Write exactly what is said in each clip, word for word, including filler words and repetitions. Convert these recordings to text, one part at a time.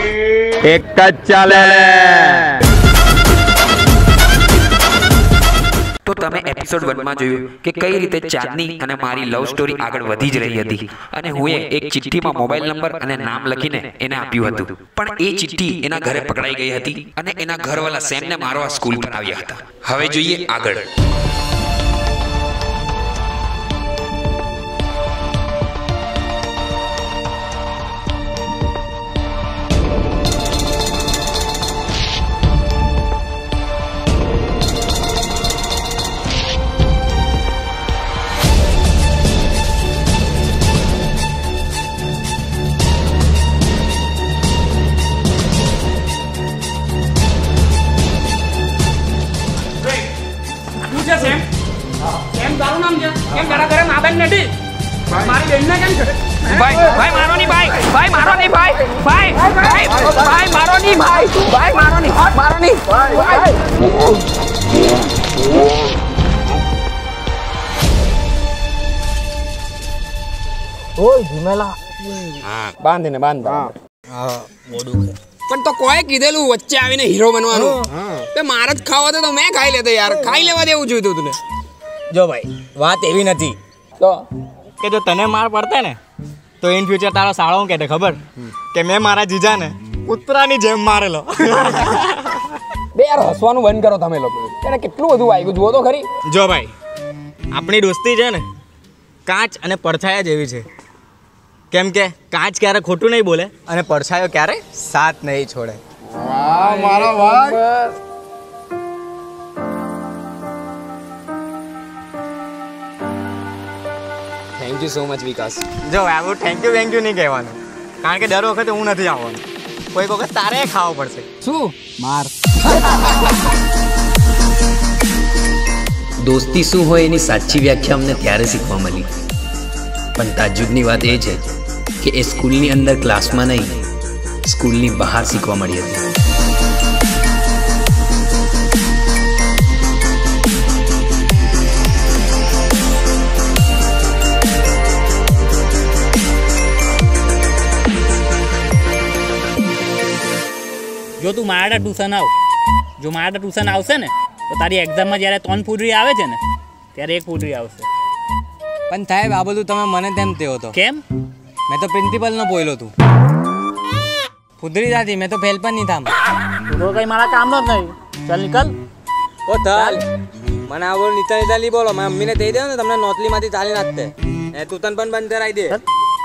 एक चाले। तो तमे एपिसोड वन में जोयुं के कई रीते चांदनी अने मारी लव स्टोरी आगळ वधी ज रही हती अने हुए एक चिट्ठी में मोबाइल नंबर अने नाम लखीने एने आप्युं हतुं, पण ए चिट्ठी एना घरे पकड़ाई गई हती अने एना घरवाला सेम ने मारवा स्कूल पर आव्या हता। हवे जोईए आगळ। भाई भाई मारो नहीं भाई भाई मारो नहीं भाई भाई भाई भाई मारो नहीं भाई भाई मारो नहीं मारो नहीं भाई ओए झुमेला हां बांध ने बांध हां मोडू है पण तो कोए कीधेलू वच्चे आवीने हीरो बनवानो ते मार ज खावा तो मैं खाई लेतो यार खाई लेवा देવું જોઈતું તને જો ભાઈ વાત એવી નથી તો કે જો તને માર પડતે ને તો ઇન ફ્યુચર તારો સાળો હું કહેતે ખબર કે મેં મારા જીજાને કૂતરાની જેમ મારેલો બે યાર હસવાનું બંધ કરો તમે લોકો એને કેટલું બધું વાગ્યું જુઓ તો ખરી જો ભાઈ આપણી દોસ્તી છે ને કાચ અને પડછાયા જેવી છે કેમ કે કાચ ક્યારે ખોટું નહીં બોલે અને પડછાયો ક્યારે સાથ નહીં છોડે વાહ મારા ભાઈ thank you so much Vikas જો આવું થેન્ક યુ થેન્ક યુ નહીં કહેવાનું કારણ કે દર વખતે હું નથી આવવાનું કોઈક વખત તારે ખાવો પડશે શું માર દોસ્તી શું હોય એની સાચી વ્યાખ્યા અમને ત્યારે શીખવા મળી, પણ તાજુબની વાત એ છે કે એ સ્કૂલની અંદર ક્લાસમાં નહીં સ્કૂલની બહાર શીખવા મળી હતી। જો તું મારા ટ્યુશન આવ જો મારા ટ્યુશન આવશે ને તો તારી એક્ઝામમાં જ્યારે ત્રણ ફૂટરી આવે છે ને ત્યારે એક ફૂટરી આવશે। પણ સાહેબ આ બધું તમે મને તેમ તેવો તો કેમ? મેં તો પ્રિન્સિપલનો બોલ્યો તું ફૂટરી નથી મેં તો ફેલ પણ નહીં થામ તું તો કંઈ મારા કામનો જ નહીં ચાલ નીકળ ઓ ચાલ મને આ બોલ નીચા નીચા લી બોલો મેં મમ્મીને કહી દે ને તમને નોતલીમાંથી ચાલી નાખતે એ તું તન પણ બંધ કરાવી દે।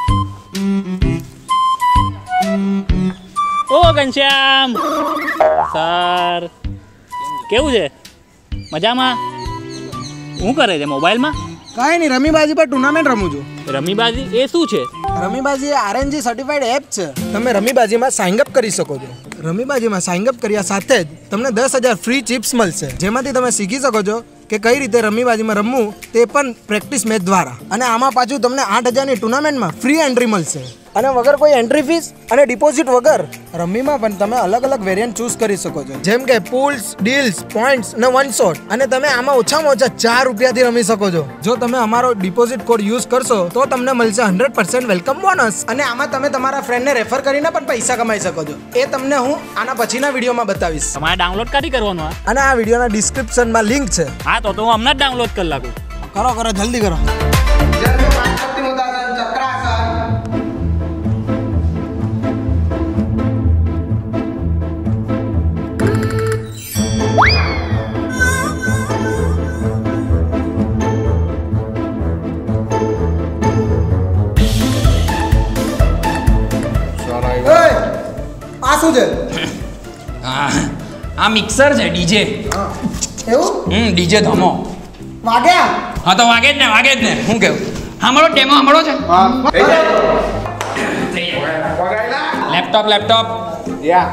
ઓ ઘનશ્યામ સર કેવું છે મજામાં? શું કરે છે મોબાઈલમાં? કાંઈ નહીં રમીબાજી પર ટુર્નામેન્ટ રમું છું। રમીબાજી એ શું છે? રમીબાજી એ આરએનજી સર્ટિફાઈડ એપ છે, તમે રમીબાજીમાં સાઇન અપ કરી શકો છો। રમીબાજીમાં સાઇન અપ કર્યા સાથે જ તમને દસ હજાર ફ્રી ચિપ્સ મળશે જેમાંથી તમે શીખી શકો છો કે કઈ રીતે રમીબાજીમાં રમવું તે પણ પ્રેક્ટિસ મેચ દ્વારા, અને આમાં પાછું તમને આઠ હજારની ટુર્નામેન્ટમાં ફ્રી એન્ટ્રી મળશે અને વગર કોઈ એન્ટ્રી ફીસ અને ડિપોઝિટ વગર રમીમાં પણ તમે અલગ અલગ વેરિયન્ટ ચૂઝ કરી શકો છો જેમ કે પૂલ્સ, ડીલ્સ, પોઈન્ટ્સ અને વન શોટ, અને તમે આમાં ઓછામાં ઓછા ચાર રૂપિયાથી રમી શકો છો। જો તમે અમારો ડિપોઝિટ કોડ યુઝ કરશો તો તમને મળશે હંડ્રેડ પર્સન્ટ વેલકમ બોનસ, અને આમાં તમે તમારા ફ્રેન્ડને રેફર કરીને પણ પૈસા કમાઈ શકો છો। એ તમને હું આના પછીના વિડીયોમાં બતાવીશ। તમારે ડાઉનલોડ કરી કરવાનું અને આ વિડીયોના ડિસ્ક્રિપ્શનમાં લિંક છે। હા તો તો હું હમણાં જ ડાઉનલોડ કરી લાગું। કરો કરો જલ્દી કરો। આ શું છે? આ મિક્સર છે ડીજે એવું? હમ ડીજે ધમો વાગ્યા? હા તો વાગે જ ને વાગે જ ને હું કેવું સાંભળો ટેમો સાંભળો છે લેપટોપ લેપટોપ યા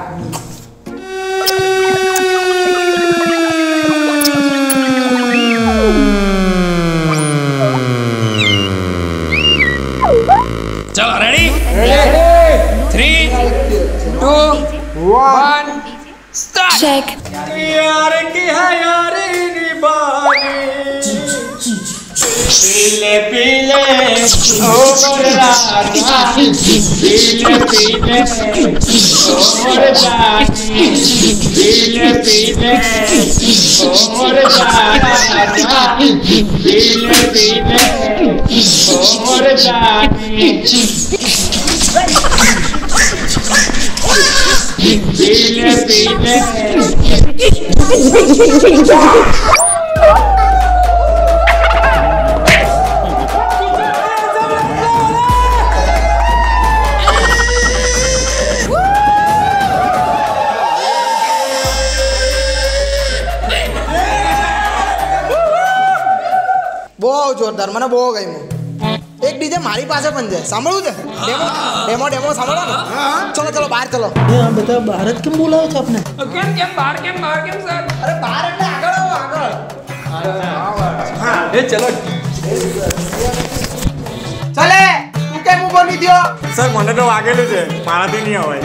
ચલો ready three two one start Check. यार की है यारी निभानी पीले पीले ओ मोर राजा पीले पीले ओ मोर रानी पीले पीले ओ मोर राजा पीले पीले ओ मोर रानी पीले पीले બહુ જોરદાર મને બહુ ગમ્યું એક ડીજે મારી પાસે પણ છે સાંભળવું છે ડેમો ડેમો ડેમો સાંભળો ને ચલો ચલો બહાર ચલો એ આ બધા બહાર જ કેમ બોલાવે છે આપને કેમ કેમ બહાર કેમ બહાર કેમ સર અરે બહાર એટલે આગળ આવો આગળ હા એ ચલો ચલે તું કેમ ઉભો નહીં થયો સર મને તો વાગેલું છે મારાથી નહીં અવાય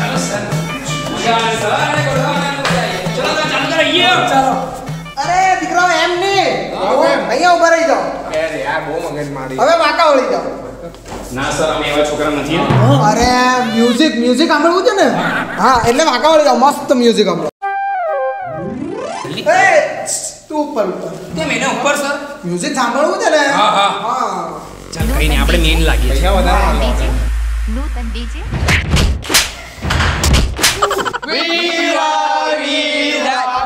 અરે દીકરાઓ એમ નહીં અહીંયા ઉભા રહી જાઓ અરે યાર બહુ મગજ મારી હવે વાંકા વળી જાઓ ના સર અમે એવા છોકરા નથી અરે મ્યુઝિક મ્યુઝિક સાંભળવું છે ને હા એટલે વાંકા વળી જાઓ મસ્ત મ્યુઝિક સાંભળો એ તું ઉપર ઉપર કેમ એને ઉપર સર મ્યુઝિક સાંભળવું છે ને હા હા હા ચાલ કઈને આપણે મેન લાગીએ પૈસા વધારે નૂતન ડીજે વીરા વીરા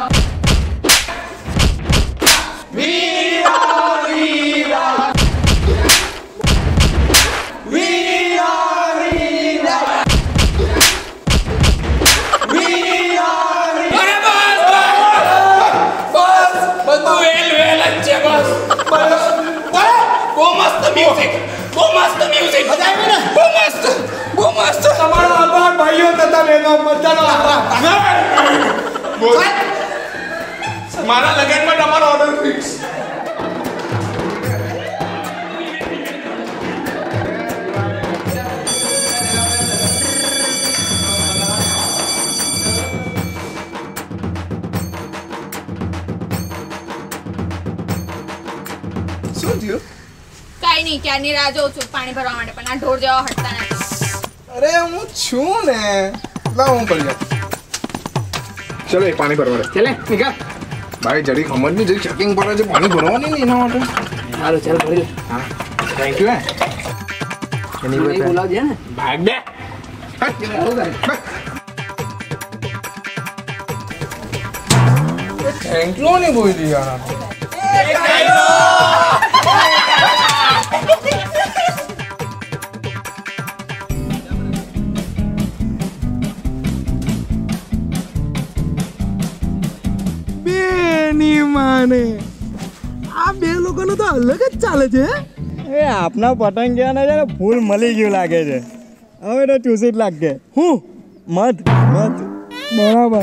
વીરા વીરા વીરા વીરા વીરા અરે બસ બસ બધું વેલ વેલ જ છે બસ બસ બહુ મસ્ત મ્યુઝિક બહુ મસ્ત મ્યુઝિક મજા આવી ને બહુ મસ્ત બહુ મસ્ત તમારો આભાર ભાઈઓ તથા બહેનો બધાનો આભાર મારા લગનમાં તમારો ઓર્ડર ફિક્સ શું થયું કાઈ નહીં ક્યારની રાહ જોઉં છું પાણી ભરવા માટે પણ આ ઢોર જેવા હટતા નથી અરે હું છું ને લાવ હું કરી જાઉં ચલો એ પાણી ભરવા દે ચલે નીકળ ભાઈ જરી ખમણ ની જરી ચેકિંગ પર છે પાણી ભરવાની ને એના માટે હાલો ચાલ ભરી લે હા થેન્ક યુ હે એની નહીં બોલાવજે ને ભાગ દે થેન્ક યુ નહીં બોલી યાર બેની માને આ બે લોકોનું તો અલગ જ ચાલે છે એ આપના પતંગિયાને છે ને ફૂલ મળી ગયું લાગે છે હવે તો ચૂસી જ લાગે હું મત મત બરાબર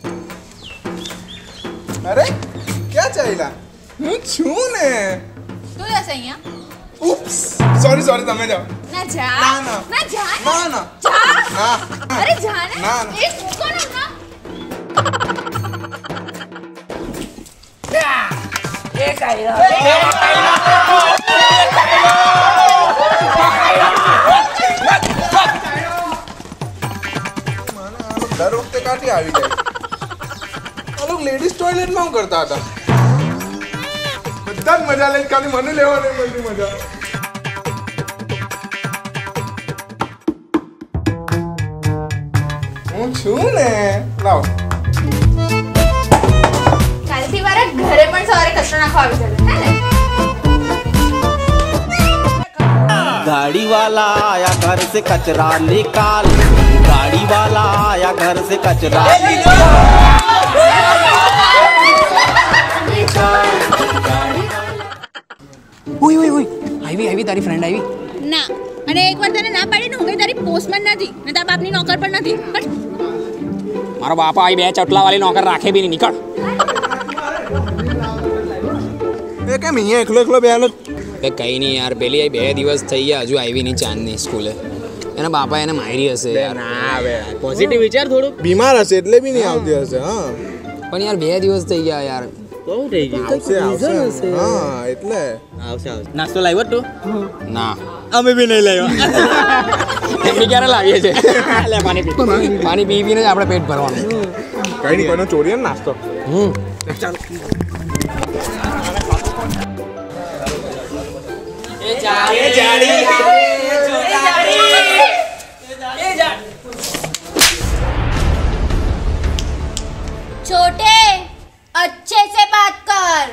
અરે ક્યાં ચાલ્યા હું છું ને તું જશે અહીંયા ઉપ્સ સોરી સોરી તમે જાઓ ના જા ના, ના. ના જા ને. ના ના જા ના અરે જા ને ના, ના. એ મૂકો ને હમણાં. દર વખતે કાંઠી આવી જાય આ લોકો લેડીઝ ટોયલેટમાં શું કરતા હતા બધા જ મજા લઈને ખાલી મને લેવા નહીં મળતી મજા હું છું ને લાવ કાલથી મારા ઘરે પણ સવારે કચરો નાખવા આવી જશે હે ને गाड़ी वाला आया घर से कचरा निकाल गाड़ी वाला आया घर से कचरा ઓય ઓય ઓય આવી આવી તારી ફ્રેન્ડ આવી ના અને એકવાર તને ના પાડીને હું કઈ તારી પોસ્ટમેન નથી ને તારા બાપની નોકર પણ નથી પણ મારો બાપા આવી બે ચટલા વાળી નોકર રાખે બી નહીં નીકળ એ કેમ અહીંયા એકલો એકલો બેનો એ કંઈ નહીં યાર પેલી બે દિવસ થઈ ગયા હજુ આવી નહીં ચાંદની સ્કૂલે એના બાપા એને મારી હશે યાર ના આવે પોઝિટિવ વિચાર થોડું બીમાર હશે એટલે બી નહીં આવતી હશે હા પણ યાર બે દિવસ થઈ ગયા યાર તો થઈ ગયું આવશે આવશે હા એટલે આવશે આવશે નાસ્તો લાવ્યો તું ના અમે બી નહીં લાવ્યા એમની ક્યારે લાવીએ છે લે પાણી પી પાણી પી પીને જ આપણે પેટ ભરવાનું કઈ નહીં કોઈનો ચોરીએ ને નાસ્તો હમ ચાલ એ જાડી એ જાડી એ જાડી એ જાડી छोटे अच्छे से बात कर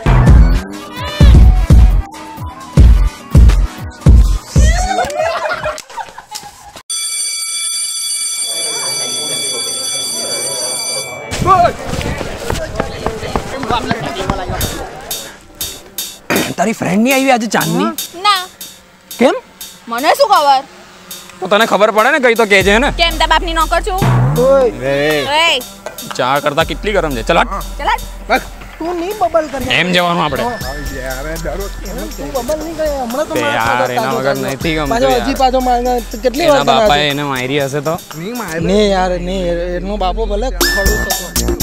તારી ફ્રેન્ડ ની આવી આજે ચાંદની ના કેમ મને શું ખબર તો તને ખબર પડે ને કઈ તો કહેજે ને કેમ તા બાપની નોકર છું ઓય એ ચા કરતા કેટલી ગરમ છે ચલ ચલા તું નહીં બબલ કર એમ જવાનું આપણે યાર ડરો તું બબલ નહીં કરે હમણાં તો માર યાર એના વગર નથી ગમતું પાછો હજી પાછો માંગે કેટલી વાર એના બાપાએ એને મારી હશે તો નહીં મારે નહીં યાર નહીં એનો બાપો ભલે ખડું થતો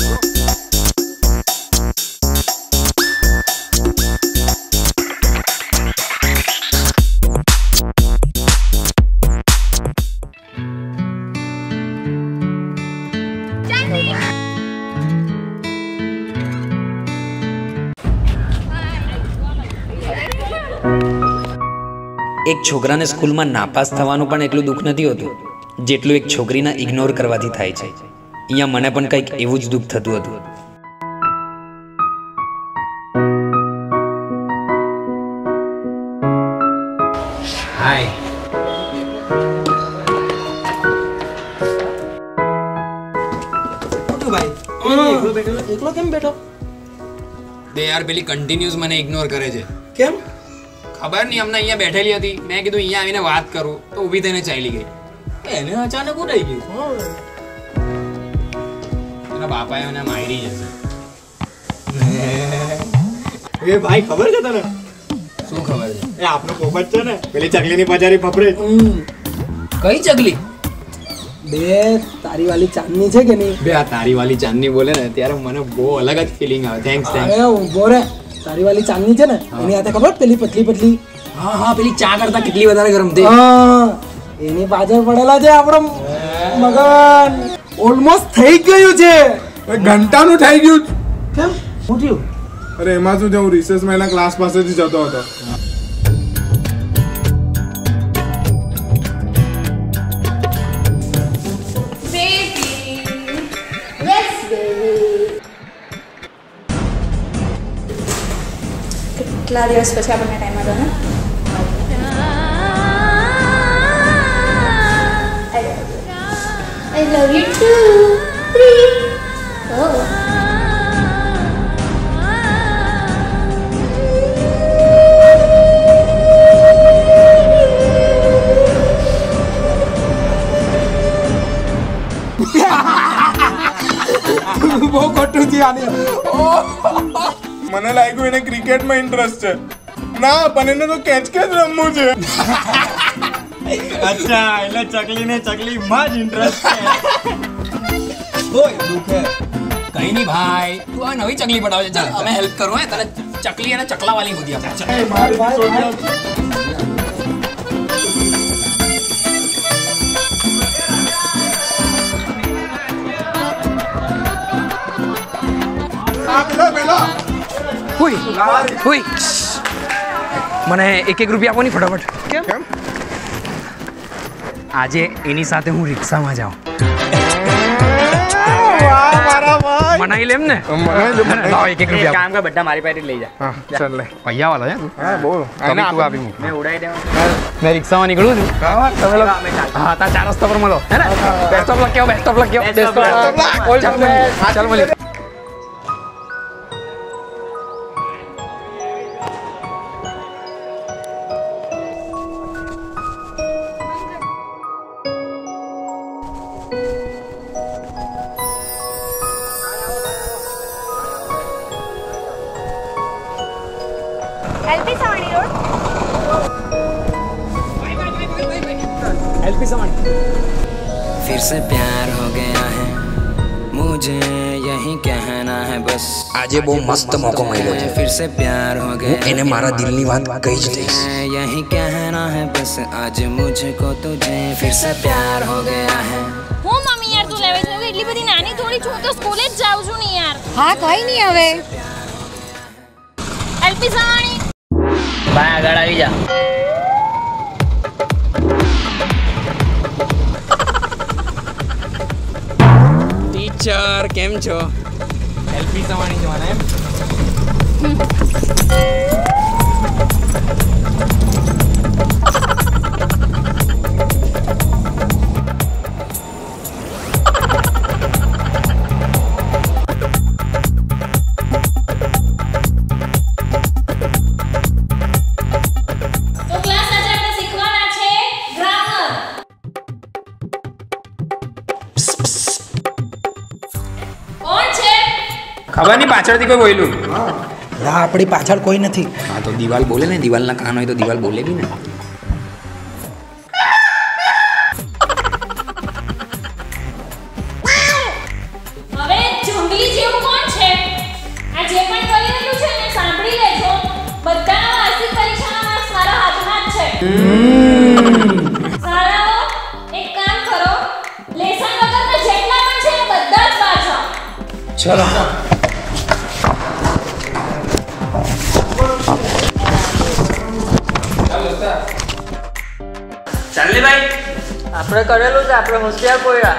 એક છોકરાને સ્કૂલમાં નાપાસ થવાનું પણ એટલું દુઃખ નથી હોતું જેટલું એક છોકરીના ઇગ્નોર કરવાથી થાય છે. અહીંયા મને પણ કંઈક એવું જ દુઃખ થતું હતું. હાય એકલો કેમ બેઠો? બે યાર પેલી કન્ટિન્યુઅસ મને ઇગ્નોર કરે છે. કેમ? ખબર નહીં અમને અહીંયા બેઠેલી હતી મેં કીધું અહીંયા આવીને વાત કરું તો ઊભી થઈને ચાલી ગઈ. એને અચાનક ઉડાઈ ગયું. એના બાપાએ મને મારી જશે. એ ભાઈ ખબર છે તને? શું ખબર છે? એ આપણો પોપટ છે ને પેલી ચકલીની પજારી ફફરે. કઈ ચકલી? બે તારી વાલી ચાંદની છે કે નહીં? બે આ તારી વાલી ચાંદની બોલે ને ત્યારે મને બહુ અલગ જ ફિલિંગ આવે. Thanks thanks. અરે ઊભો રે. તારી વાલી ચાંદની છે ને એની હાથે ખબર પેલી પતલી પતલી હા હા પેલી ચા કરતા કેટલી વધારે ગરમ થઈ. હા એની પાછળ પડેલા છે આપણો મગન. ઓલમોસ્ટ થઈ ગયું છે. ઘંટાનું થઈ ગયું. કેમ શું થયું? અરે એમાં શું છે હું રિસેસમાં એના ક્લાસ પાસેથી જતો હતો. કેટલા દિવસ પછી આપણને ટાઈમ આવ્યો ને I love you too. Three. Oh. બહુ ખોટું છે આની. મને લાગ્યું એને ક્રિકેટમાં ઇન્ટરેસ્ટ છે. ના પણ એને તો કેચ કેચ રમવું છે. અચ્છા એટલે ચકલીને ચકલીમાં જ ઇન્ટરેસ્ટ છે. ઓય દુખે કઈ નહીં ભાઈ તું આ નવી ચકલી પડાવે છે. ચાલ અમે હેલ્પ કરું હે તને ચકલી અને ચકલા વાલી હોતી આપણે. હુઈ હુઈ મને એક એક રૂપિયા આપો ની ફટાફટ. કેમ કેમ આજે એની સાથે હું રિક્ષામાં જાઉં. વાહ મારા ભાઈ મનાઈ લેમ ને લાવ એક એક રૂપિયા. કામ કર બધા મારી પાસે લઈ જા. હા ચાલ લે. પૈયા વાળો છે હા બોલ તમે તું આપી મૂક. મેં ઉડાઈ દેવા. મેં રિક્ષામાં નીકળું છું. તમે લોકો હા તા ચાર રસ્તા પર મળો હે ને બેસ્ટ ઓફ લક કેવો બેસ્ટ ઓફ લક કેવો બેસ્ટ ઓફ લક ઓલ ચાલ હા ચાલ મળીએ. LP Savani road. LP Savani फिर से प्यार हो गया है मुझे यही कहना है बस આજે બહુ મસ્ત મોકો મળ્યો છે फिर से प्यार हो गया હું એને મારા દિલની વાત કહી જ દઈશ यही कहना है बस आज मुझको तुझे फिर से प्यार हो गया है હું મમ્મી યાર તું લેવે છે એટલી બધી નાની થોડી છું તો સ્કૂલે જ જાઉં છું ને યાર હા કઈ નહીં હવે એલપી સવાણી ભાઈ આગળ આવી જા ટીચર કેમ છો એલપી સવાણી જવાના એમ ખબર નહીં પાછળથી કોઈ બોલ્યું ના આપણી પાછળ કોઈ નથી હા તો દિવાલ બોલે ને દિવાલના કાન હોય તો દિવાલ બોલે બી ને હવે જંગલી જેવું કોણ છે આ જે પણ કરી રહ્યું છે ને સાંભળી લેજો બધાના વાર્ષિક પરીક્ષાના માર્ક્સ મારા હાથમાં જ છે સારાઓ એક કામ કરો લેસન વગરના જેટલા પણ છે એ બધા જ વાંચો ચલો ચાલે ભાઈ આપણે કરેલું છે આપણે હોશિયાર પોયા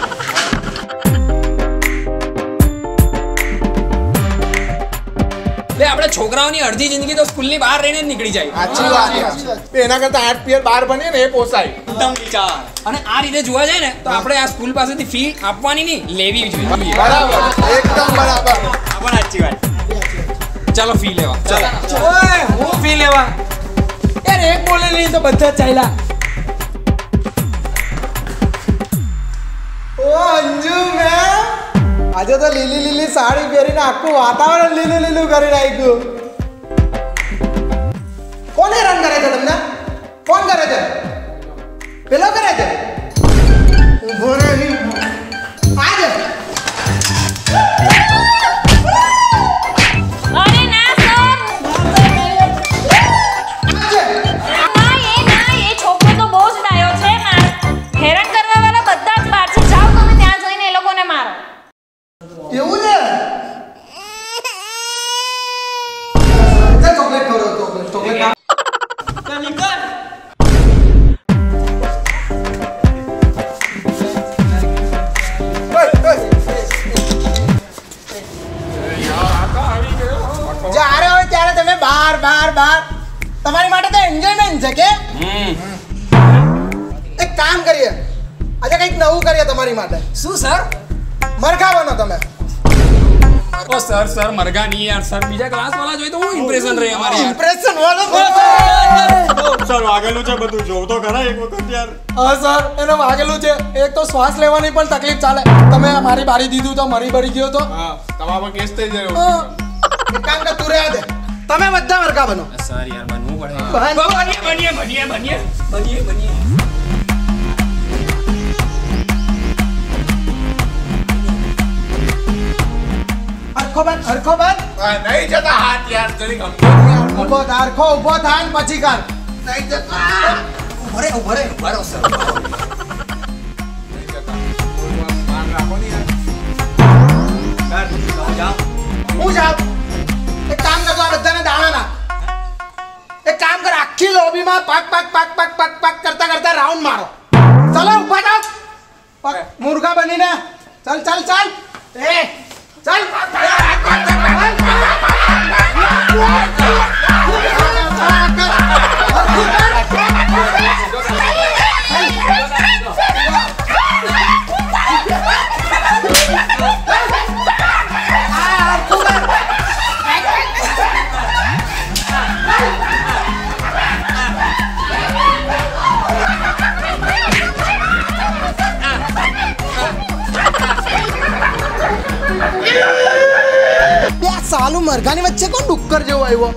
લે આપણે છોકરાઓની અડધી જિંદગી તો સ્કૂલની બહાર રહીને જ નીકળી જાય સાચી વાત એના કરતા આઠ પિયર બહાર બને ને એ પોસાય એકદમ વિચાર અને આ રીતે જોવા જાય ને તો આપણે આ સ્કૂલ પાસેથી ફી આપવાની નહીં લેવી જોઈએ બરાબર એકદમ બરાબર આ પણ સાચી વાત ચાલો ફી લેવા ચાલો ઓય હું ફી લેવા યાર એક બોલે નહીં તો બધા ચાલ્યા ઓ અંજુ મેમ આજે તો લીલી લીલી સાડી પહેરીને આખું વાતાવરણ લીલું લીલું કરી નાખ્યું કોણ હેરાન કરે છે તમને કોણ કરે છે પેલો કરે છે ઉભો રહે આજે અરે ના સર ના એ ના એ છોકરો તો બહુ જ ડાયો છે હેરાન કરવા વાળા બધા જ બહાર છે જાઓ તમે ત્યાં જઈને એ લોકોને મારો એવું છે ચોકલેટ ખવડાવો ચોકલેટ ચોકલેટ જ્યારે હોય ત્યારે તમે બહાર બહાર બહાર તમારી માટે તો એન્જોયમેન્ટ છે કે એક કામ કરીએ આજે કંઈક નવું કરીએ તમારી માટે શું સર મરઘા બનો તમે ઓ સર સર મરઘા નહીં યાર સર બીજા ક્લાસ વાળા જોઈ તો હું ઇમ્પ્રેશન રહી અમારી યાર ઇમ્પ્રેશન વાળો સર વાગેલું છે બધું જોવ તો ખરા એક વખત યાર હા સર એને વાગેલું છે એક તો શ્વાસ લેવાની પણ તકલીફ ચાલે તમે મારી બારી દીધું તો મરી ભરી ગયો તો હા તમારા કેસ થઈ ગયો એક કામ કર તું રહેવા દે તમે બધા મરઘા બનો સર યાર બનવું પડે બન. બનીએ બનીએ બનીએ બનીએ બનીએ બનીએ હરખો બાદ હરખો બાદ હા નહીં જતા હાથ યાર જરી ઉભો થા હરખો ઉભો થા ને પછી કર નહીં જતા ઉભો રે ઉભો રે ઉભો રે સર હું જાઉં એક કામ કરતો આ બધાને દાણા ના એક કામ કર આખી લોબીમાં પાક પાક પાક પાક પાક પાક કરતા કરતા રાઉન્ડ મારો ચલો ઉભા થાવ પગ મુર્ગા બનીને ચાલ ચાલ ચાલ એ ચાલ સાલું મરઘાની વચ્ચે કોણ ડુક્કર જેવો આવ્યો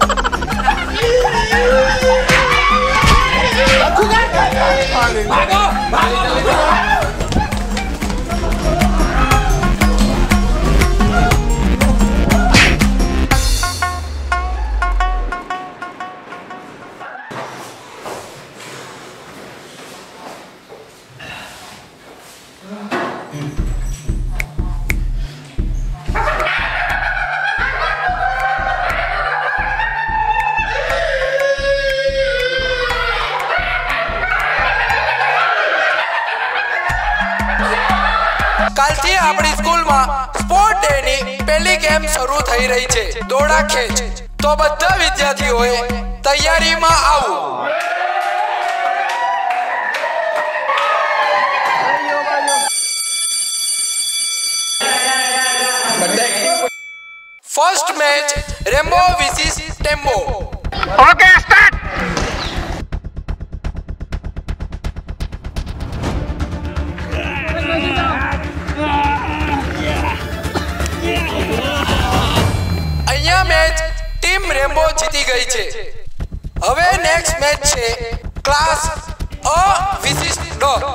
કાલથી આપણી સ્કૂલમાં સ્પોર્ટ ડે ની પહેલી ગેમ શરૂ થઈ રહી છે, દોડા ખેંચ. તો બધા વિદ્યાર્થીઓએ તૈયારીમાં આવો. First match Rambo versus Tembo. Okay start. અહીંયા મેચ ટીમ રેમ્બો જીતી ગઈ છે. હવે નેક્સ્ટ મેચ છે class A versus D.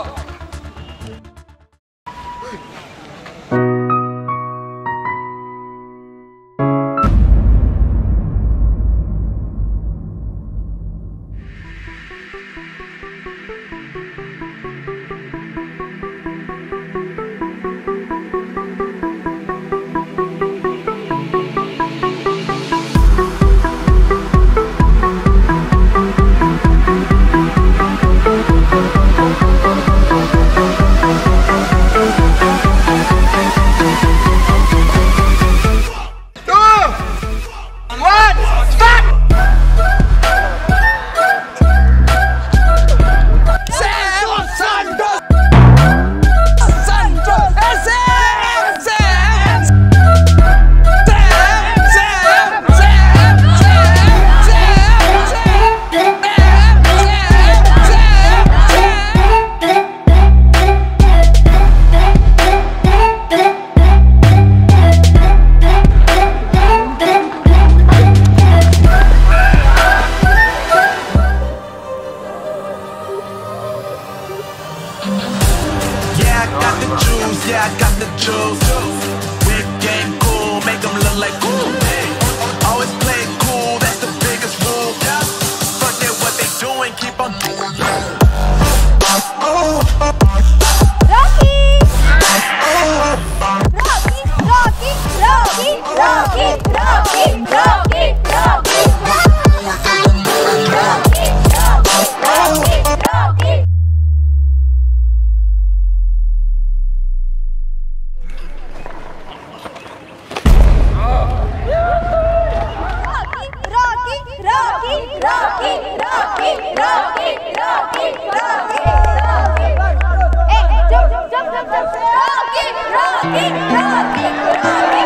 Yeah, I got the juice. Big game cool, make them look like cool. Always play cool, that's the biggest rule. Forget what they doing, keep on doing. Rocky! Rocky, Rocky, Rocky, Rocky, Rocky, Rocky, Rocky. Rocky, Rocky, Rocky. Rocky, Rocky, Rocky, Rocky, Rocky, Rocky, Rocky. Hey, jump, jump, jump, jump. Rocky, Rocky, Rocky, Rocky.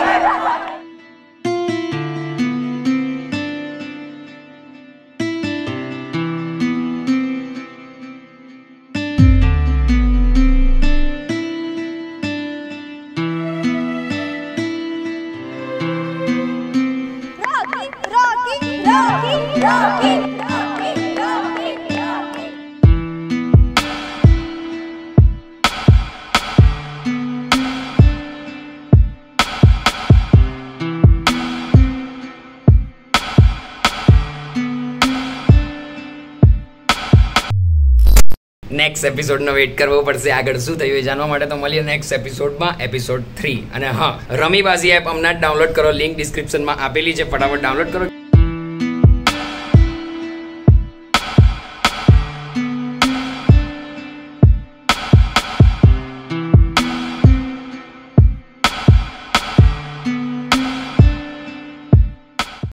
Rocky, Rocky, Rocky, Rocky, Rocky. Next એપિસોડનો wait કરવો પડશે. આગળ શું થયું એ જાણવા માટે તો મળીએ નેક્સ્ટ એપિસોડમાં, એપિસોડ થ્રી. અને હા, રમીબાજી એપ હમણાં જ ડાઉનલોડ કરો, લિંક ડિસ્ક્રિપ્શનમાં આપેલી છે, ફટાફટ ડાઉનલોડ કરો.